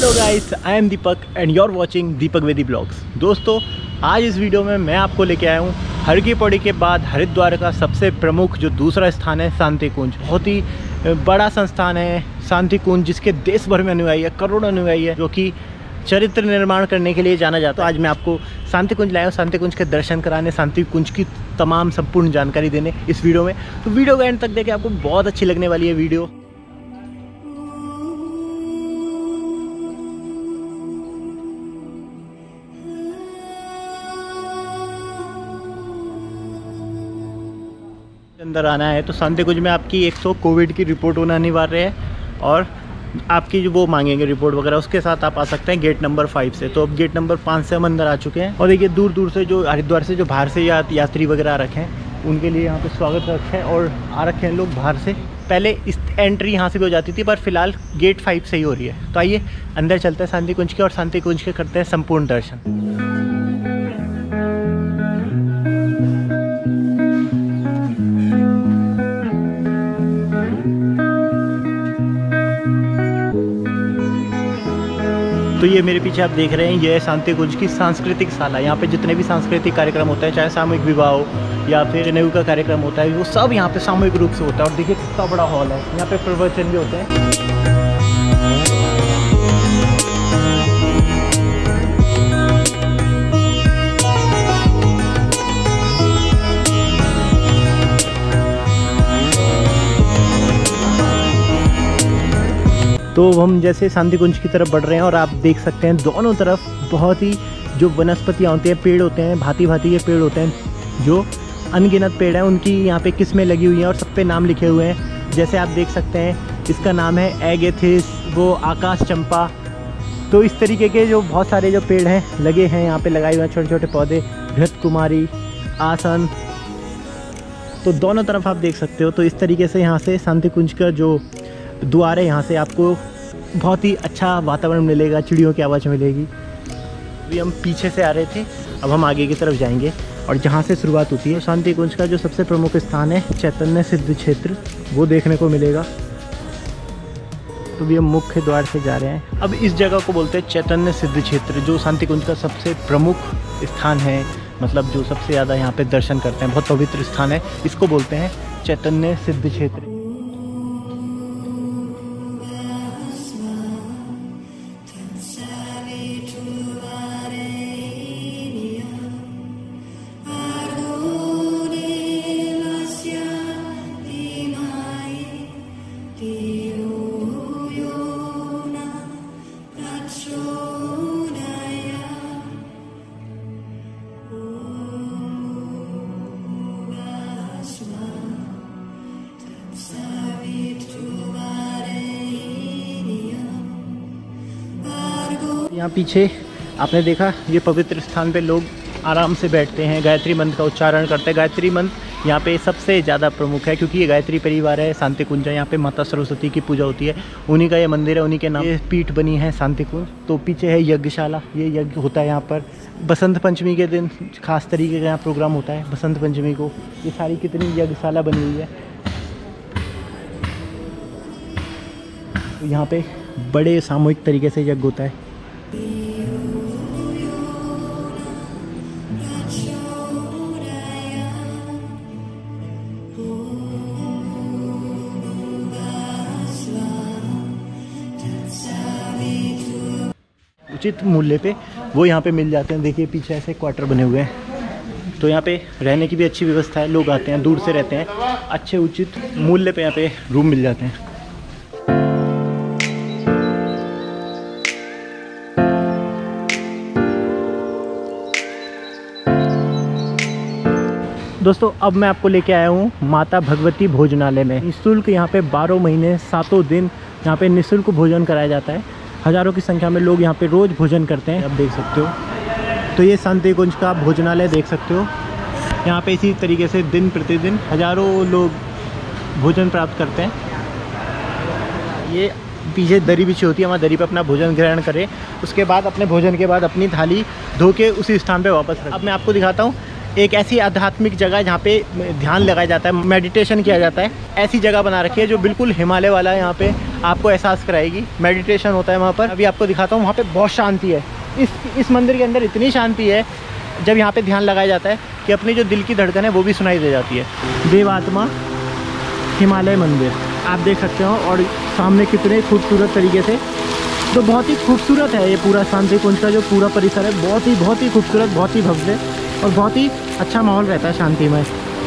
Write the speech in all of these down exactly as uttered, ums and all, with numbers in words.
Hello guys, I am Deepak and you are watching Deepak Vedi blogs. दोस्तों, आज इस वीडियो में मैं आपको लेके आया हूँ हर की पौड़ी के बाद हरिद्वार का सबसे प्रमुख जो दूसरा स्थान है शांति कुंज। बहुत ही बड़ा संस्थान है शांति कुंज, जिसके देश भर में अनुयायी है, करोड़ों अनुयायी है, जो कि चरित्र निर्माण करने के लिए जाना जाता है। आज मैं आपको शांति कुंज लाया हूँ, शांति कुंज के दर्शन कराने, शांति कुंज की तमाम संपूर्ण जानकारी देने इस वीडियो में। तो वीडियो का एंड तक देखें, आपको बहुत अच्छी लगने वाली है वीडियो। अंदर आना है तो शांति कुंज में आपकी एक सौ कोविड की रिपोर्ट होना अनिवार्य है और आपकी जो वो मांगेंगे रिपोर्ट वगैरह, उसके साथ आप आ सकते हैं गेट नंबर फाइव से। तो अब गेट नंबर पाँच से हम अंदर आ चुके हैं और देखिए दूर दूर से जो हरिद्वार से जो बाहर से या यात्री वगैरह आ रखे हैं, उनके लिए यहाँ पे स्वागत रखे हैं और आ रखे हैं लोग बाहर से। पहले इस एंट्री यहाँ से भी हो जाती थी, पर फिलहाल गेट फाइव से ही हो रही है। तो आइए अंदर चलते हैं शांति कुंज के और शांति कुंज के करते हैं संपूर्ण दर्शन। तो ये मेरे पीछे आप देख रहे हैं, ये है शांति कुंज की सांस्कृतिक शाला। यहाँ पे जितने भी सांस्कृतिक कार्यक्रम होते हैं, चाहे सामूहिक विवाह हो या फिर जनेऊ का कार्यक्रम होता है, वो सब यहाँ पे सामूहिक रूप से होता है। और देखिए कितना बड़ा हॉल है, यहाँ पे प्रवचन भी होते हैं। तो हम जैसे शांति कुंज की तरफ बढ़ रहे हैं और आप देख सकते हैं दोनों तरफ बहुत ही जो वनस्पतियाँ होती हैं, पेड़ होते हैं, भांति भांति के पेड़ होते हैं, जो अनगिनत पेड़ हैं, उनकी यहाँ पे किस्में लगी हुई हैं और सब पे नाम लिखे हुए हैं। जैसे आप देख सकते हैं, इसका नाम है एगेथिस, वो आकाश चंपा। तो इस तरीके के जो बहुत सारे जो पेड़ हैं लगे हैं, यहाँ पर लगाए हुए हैं छोटे छोटे पौधे, घृत कुमारी, आसन। तो दोनों तरफ आप देख सकते हो। तो इस तरीके से यहाँ से शांति कुंज का जो द्वार है, यहाँ से आपको बहुत ही अच्छा वातावरण मिलेगा, चिड़ियों की आवाज़ मिलेगी। अभी हम पीछे से आ रहे थे, अब हम आगे की तरफ जाएंगे और जहाँ से शुरुआत होती है शांति कुंज का जो सबसे प्रमुख स्थान है चैतन्य सिद्ध क्षेत्र, वो देखने को मिलेगा। तो भी हम मुख्य द्वार से जा रहे हैं। अब इस जगह को बोलते हैं चैतन्य सिद्ध क्षेत्र, जो शांति कुंज का सबसे प्रमुख स्थान है, मतलब जो सबसे ज़्यादा यहाँ पे दर्शन करते हैं, बहुत पवित्र स्थान है, इसको बोलते हैं चैतन्य सिद्ध क्षेत्र। यहाँ पीछे आपने देखा, ये पवित्र स्थान पे लोग आराम से बैठते हैं, गायत्री मंत्र का उच्चारण करते हैं। गायत्री मंत्र यहाँ पे सबसे ज़्यादा प्रमुख है, क्योंकि ये गायत्री परिवार है, शांति कुंज है, यहाँ पे माता सरस्वती की पूजा होती है, उन्हीं का ये मंदिर है, उन्हीं के नाम ये पीठ बनी है शांति कुंज। तो पीछे है यज्ञशाला, ये यज्ञ होता है यहाँ पर बसंत पंचमी के दिन, खास तरीके का यहाँ प्रोग्राम होता है बसंत पंचमी को। ये सारी कितनी यज्ञशाला बनी हुई है। तो यहाँ पे बड़े सामूहिक तरीके से यज्ञ होता है। उचित मूल्य पे वो यहाँ पे मिल जाते हैं। देखिए पीछे ऐसे क्वार्टर बने हुए हैं, तो यहाँ पे रहने की भी अच्छी व्यवस्था है। लोग आते हैं, दूर से रहते हैं, अच्छे उचित मूल्य पे यहाँ पे रूम मिल जाते हैं। दोस्तों, अब मैं आपको लेके आया हूँ माता भगवती भोजनालय में। निःशुल्क यहाँ पे बारह महीने सातों दिन यहाँ पे निःशुल्क भोजन कराया जाता है। हज़ारों की संख्या में लोग यहाँ पे रोज़ भोजन करते हैं, आप देख सकते हो। तो ये शांति कुंज का भोजनालय देख सकते हो। यहाँ पे इसी तरीके से दिन प्रतिदिन हज़ारों लोग भोजन प्राप्त करते हैं। ये पीछे दरी बिछी होती है, वहाँ दरी पे अपना भोजन ग्रहण करें, उसके बाद अपने भोजन के बाद अपनी थाली धो के उसी स्थान पे वापस रखें। अब मैं आपको दिखाता हूँ एक ऐसी आध्यात्मिक जगह है जहाँ पे ध्यान लगाया जाता है, मेडिटेशन किया जाता है। ऐसी जगह बना रखी है जो बिल्कुल हिमालय वाला है, यहाँ पे आपको एहसास कराएगी। मेडिटेशन होता है वहाँ पर। अभी आपको दिखाता हूँ, वहाँ पे बहुत शांति है। इस इस मंदिर के अंदर इतनी शांति है जब यहाँ पे ध्यान लगाया जाता है कि अपनी जो दिल की धड़कन है वो भी सुनाई दे जाती है। देवात्मा हिमालय मंदिर आप देख सकते हो, और सामने कितने खूबसूरत तरीके से, तो बहुत ही खूबसूरत है ये पूरा शांति कुंज का जो पूरा परिसर है। बहुत ही बहुत ही खूबसूरत, बहुत ही भव्य और बहुत ही अच्छा माहौल रहता है शांतिमय।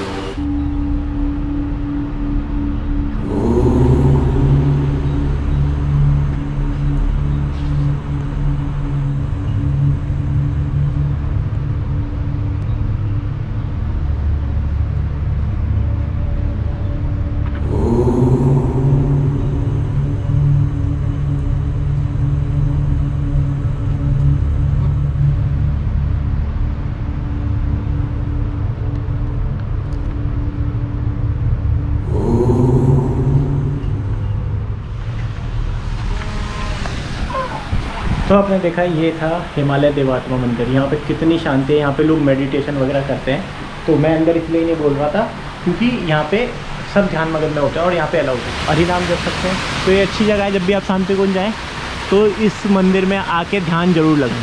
तो आपने देखा ये था हिमालय देवात्मा मंदिर। यहाँ पे कितनी शांति है, यहाँ पे लोग मेडिटेशन वगैरह करते हैं। तो मैं अंदर इसलिए नहीं बोल रहा था क्योंकि यहाँ पे सब ध्यान मगन में होते हैं और यहाँ पे अलाउड है, और ही नाम जप सकते हैं। तो ये अच्छी जगह है, जब भी आप शांति कुंज जाएँ तो इस मंदिर में आके ध्यान जरूर लगें।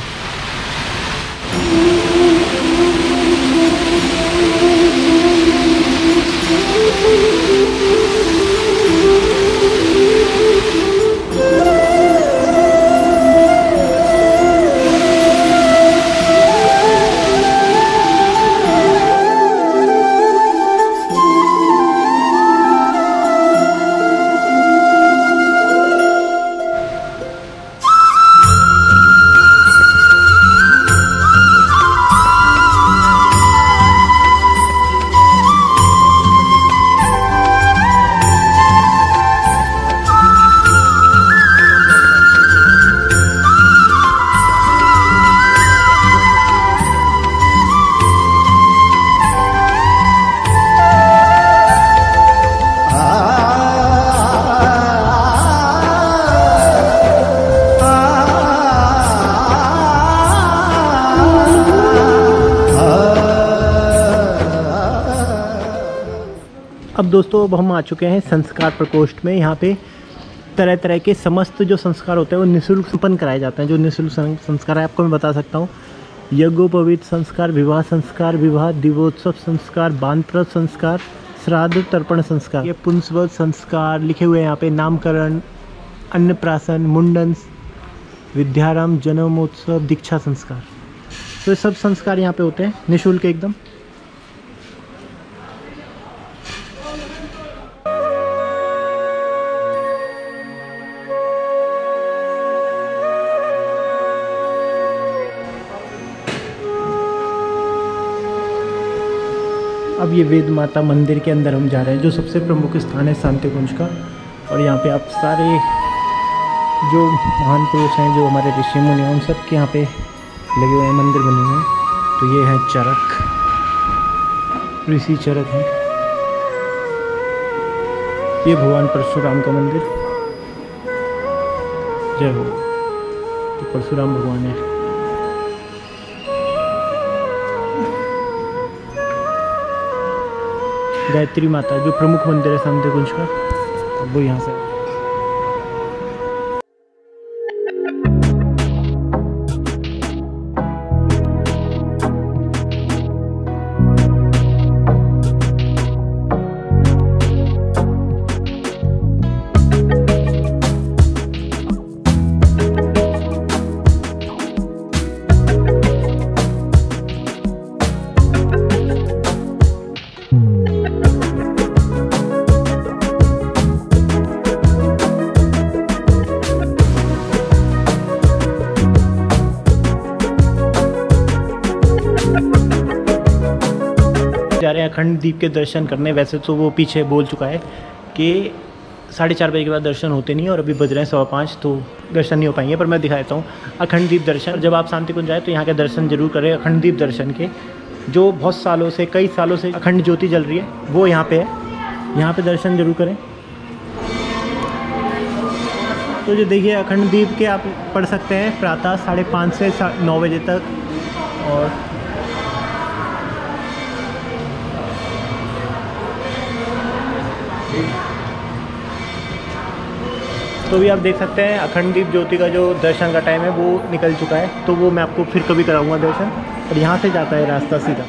अब दोस्तों अब हम आ चुके हैं संस्कार प्रकोष्ठ में। यहाँ पे तरह तरह के समस्त जो संस्कार होते हैं वो निःशुल्क संपन्न कराए जाते हैं। जो निःशुल्क संस्कार है आपको मैं बता सकता हूँ, यज्ञोपवीत संस्कार, विवाह संस्कार, विवाह दिवोत्सव संस्कार, बानप्रद संस्कार, श्राद्ध तर्पण संस्कार, ये पुंसवत संस्कार लिखे हुए हैं यहाँ पे, नामकरण, अन्नप्राशन, मुंडन, विद्यारंभ, जन्मोत्सव, दीक्षा संस्कार। तो ये सब संस्कार यहाँ पे होते हैं निःशुल्क एकदम। अब ये वेद माता मंदिर के अंदर हम जा रहे हैं, जो सबसे प्रमुख स्थान है शांति कुंज का। और यहाँ पे आप सारे जो महान पुरुष हैं, जो हमारे ऋषि मुनि हैं, उन सब के यहाँ पे लगे हुए हैं, मंदिर बने हुए हैं। तो ये है चरक, ऋषि चरक है। ये भगवान परशुराम का मंदिर, जय हो। तो परशुराम भगवान है। गायत्री माता जो प्रमुख मंदिर है शांति कुंज का, अब वो यहाँ से। जा रहे हैं अखंड दीप के दर्शन करने। वैसे तो वो पीछे बोल चुका है कि साढ़े चार बजे के बाद दर्शन होते नहीं, और अभी बज रहे हैं सवा पाँच, तो दर्शन नहीं हो पाएंगे। पर मैं दिखा देता हूँ अखंड दीप दर्शन। जब आप शांति कुंज जाए तो यहाँ के दर्शन जरूर करें, अखंड दीप दर्शन के। जो बहुत सालों से, कई सालों से अखंड ज्योति जल रही है वो यहाँ पे है, यहाँ पे दर्शन जरूर करें। तो जो देखिए अखंड दीप के आप पढ़ सकते हैं प्रातः साढ़े पाँच से नौ बजे तक, और तो भी आप देख सकते हैं अखंड दीप ज्योति का जो दर्शन का टाइम है वो निकल चुका है, तो वो मैं आपको फिर कभी कराऊंगा दर्शन। और यहाँ से जाता है रास्ता सीधा।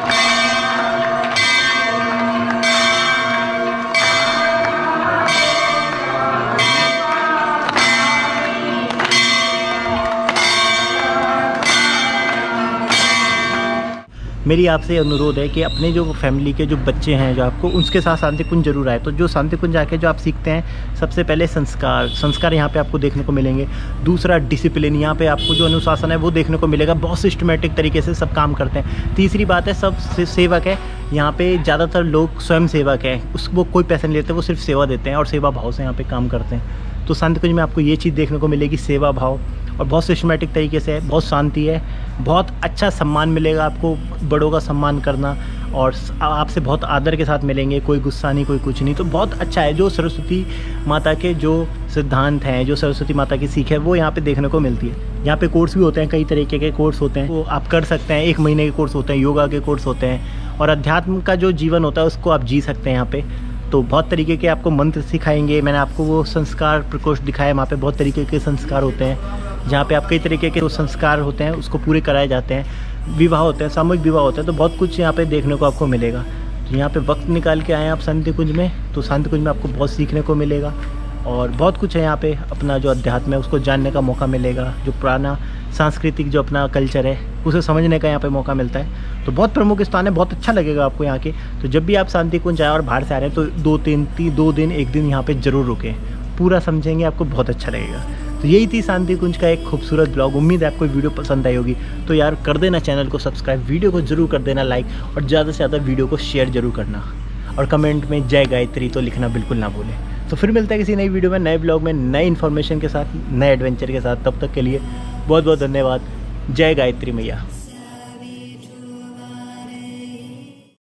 मेरी आपसे अनुरोध है कि अपने जो फैमिली के जो बच्चे हैं जो आपको, उसके साथ शांति कुंज जरूर आए। तो जो शांति कुंज आके जो आप सीखते हैं, सबसे पहले संस्कार संस्कार यहाँ पे आपको देखने को मिलेंगे। दूसरा डिसिप्लिन, यहाँ पे आपको जो अनुशासन है वो देखने को मिलेगा। बहुत सिस्टमेटिक तरीके से सब काम करते हैं। तीसरी बात है, सब सेवक है यहाँ पे, ज़्यादातर लोग स्वयं सेवक हैं, उस वो कोई पैसे नहीं लेते, वो सिर्फ सेवा देते हैं और सेवा भाव से यहाँ पे काम करते हैं। तो शांति कुंज में आपको ये चीज़ देखने को मिलेगी, सेवा भाव, और बहुत सिस्टमेटिक तरीके से है, बहुत शांति है, बहुत अच्छा सम्मान मिलेगा आपको, बड़ों का सम्मान करना, और आपसे बहुत आदर के साथ मिलेंगे, कोई गुस्सा नहीं, कोई कुछ नहीं। तो बहुत अच्छा है। जो सरस्वती माता के जो सिद्धांत हैं, जो सरस्वती माता की सीख है, वो यहाँ पे देखने को मिलती है। यहाँ पे कोर्स भी होते हैं, कई तरीके के कोर्स होते हैं, वो आप कर सकते हैं। एक महीने के कोर्स होते हैं, योगा के कोर्स होते हैं, और अध्यात्म का जो जीवन होता है उसको आप जी सकते हैं यहाँ पे। तो बहुत तरीके के आपको मंत्र सिखाएंगे। मैंने आपको वो संस्कार प्रकोष्ठ दिखाया, वहाँ पे बहुत तरीके के संस्कार होते हैं, जहाँ पे आप कई तरीके के जो संस्कार होते हैं उसको पूरे कराए जाते हैं। विवाह होते हैं, सामूहिक विवाह होते हैं, तो बहुत कुछ यहाँ पे देखने को आपको मिलेगा। तो यहाँ पे वक्त निकाल के आए आप शांति कुंज में, तो शांति कुंज में आपको बहुत सीखने को मिलेगा, और बहुत कुछ है यहाँ पे। अपना जो अध्यात्म है उसको जानने का मौका मिलेगा, जो पुराना सांस्कृतिक जो अपना कल्चर है उसे समझने का यहाँ पे मौका मिलता है। तो बहुत प्रमुख स्थान है, बहुत अच्छा लगेगा आपको यहाँ के। तो जब भी आप शांति कुंज आए और बाहर से आ रहे हैं, तो दो तीन तीन दो दिन एक दिन यहाँ पे ज़रूर रुकें, पूरा समझेंगे, आपको बहुत अच्छा लगेगा। तो यही थी शांति कुंज का एक खूबसूरत ब्लॉग। उम्मीद है आपको वीडियो पसंद आई होगी। तो यार कर देना चैनल को सब्सक्राइब, वीडियो को जरूर कर देना लाइक, और ज़्यादा से ज़्यादा वीडियो को शेयर जरूर करना, और कमेंट में जय गायत्री तो लिखना बिल्कुल ना भूलें। तो फिर मिलता है किसी नई वीडियो में, नए ब्लॉग में, नए इन्फॉर्मेशन के साथ, नए एडवेंचर के साथ। तब तक के लिए बहुत बहुत धन्यवाद। जय गायत्री मैया।